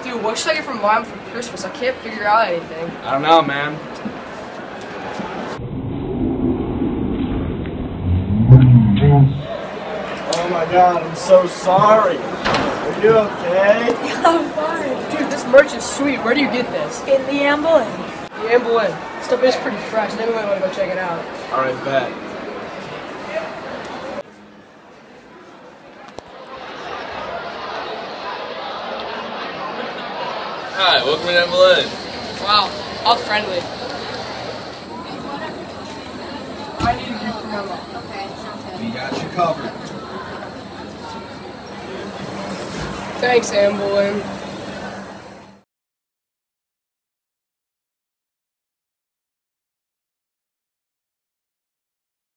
Dude, what should I get from Mom for Christmas? I can't figure out anything. I don't know, man. Oh my god, I'm so sorry. Are you okay? Yeah, I'm fine. Dude, this merch is sweet. Where do you get this? In the Amble. The Amble. Stuff is pretty fresh. Maybe we might want to go check it out. Alright, bet. Hi, welcome to Amble. Wow, how friendly. I need a gift for my mom. Okay, sounds good. We got you covered. Thanks, Amble.